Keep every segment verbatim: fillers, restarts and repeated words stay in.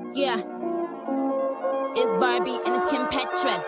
Yeah, it's Barbie and it's Kim Petras.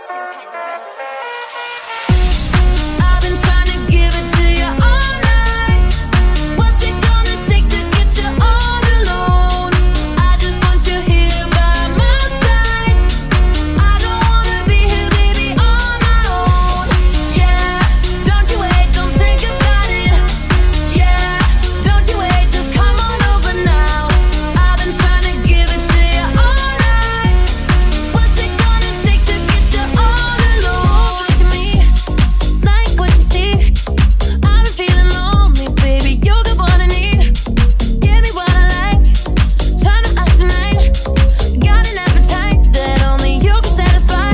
I've been trying to give it to you all night. What's it gonna take to get you all alone? I just want you here by my side. I don't wanna be here, baby, on my own. Yeah, don't you wait, don't think about it. Yeah, don't you wait, just come on over now. I've been trying to give it to you all night. What's it gonna take to get you all alone? Look at me, like what you see. I've been feeling lonely, baby, you got what I need. Give me what I like, trying to act tonight. Got an appetite that only you can satisfy.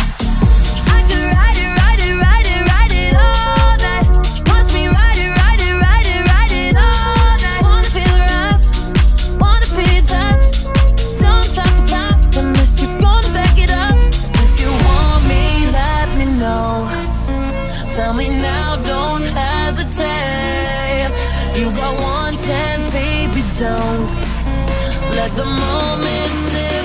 I could ride it, ride it, ride it, ride it all night. Watch me ride it, ride it, ride it, ride it all night. Wanna feel the rush, wanna feel your touch. Don't talk the talk unless you're gonna back it up. If you want me, let me know. Tell me now, don't hesitate. You got one chance, baby, don't let the moment slip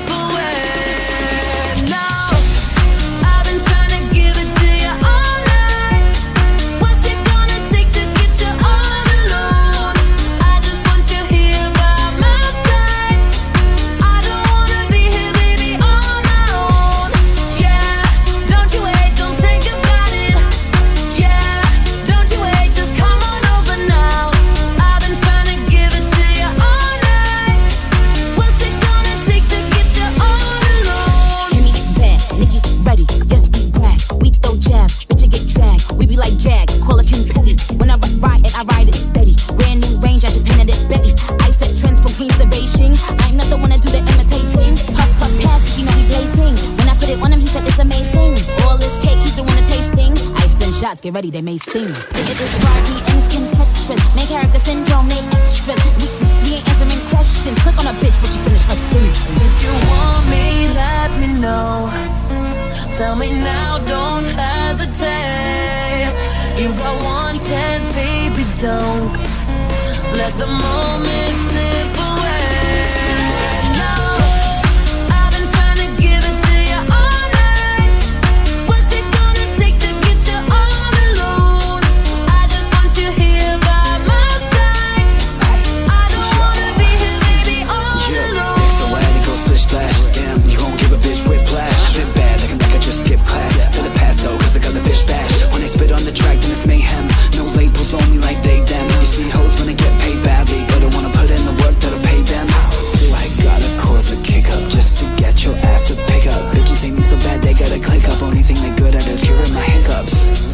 away. No, I've been trying to give it to you all night. What's it gonna take to get you all alone? I just want you here by my side. I don't wanna be here, baby, on my own. Yeah, don't you wait, don't think about it. Yeah, don't you wait, just come on over now. I've been trying to give it to you all night. What's it gonna take to get you all alone? Kimmy bad, Nikki ready, yes we rap. We throw jab, bitch you get dragged. We be like gag, call it Kim Petty. When I ri- ride it, I ride it steady. Brand new range, I just painted it Betty. I set trends from Queens to Beijing. I'm not the one to do the imitating. Puff puff pass, cause you know he blazing. When I put it on him, he said it's amazing. All this cake, he doing a tasting. Iced in shots, get ready, they may sting. It is Barbie and it's Kim Petras. Main character syndrome, they extras. We, we ain't answering questions. Click on a bitch before she finish her sentence. If you want me, let me know. Tell me now, don't hesitate. You got one chance, baby, don't let the moment slip away. No, I've been trying to give it to you all night. What's it gonna take to get you all alone? I just want you here by my side. I don't wanna be here, baby, all alone. So why it go splish splash? Damn, you gon' give a bitch whiplash. Been bad, looking like I just skipped class. For the past though, cause I got the bitch bash. When they spit on the track, then it's mayhem. No labels, only like they them. You see hoes when they get paid badly, but I wanna put in the work that'll pay them. Do I gotta cause a kick up just to get your ass to pick up? Bitches hate me so bad they gotta click up. Only thing they good at is curing my hiccups.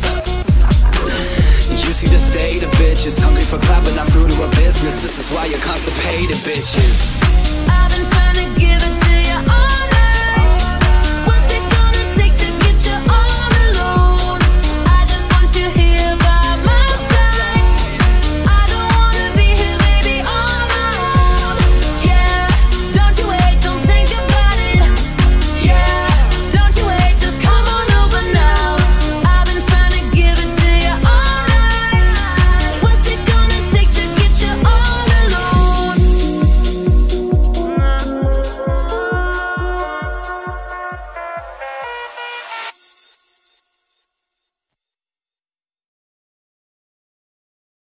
You see the state of bitches, hungry for clout but not fruit to a business. This is why you're constipated, bitches. I've been trying to give it to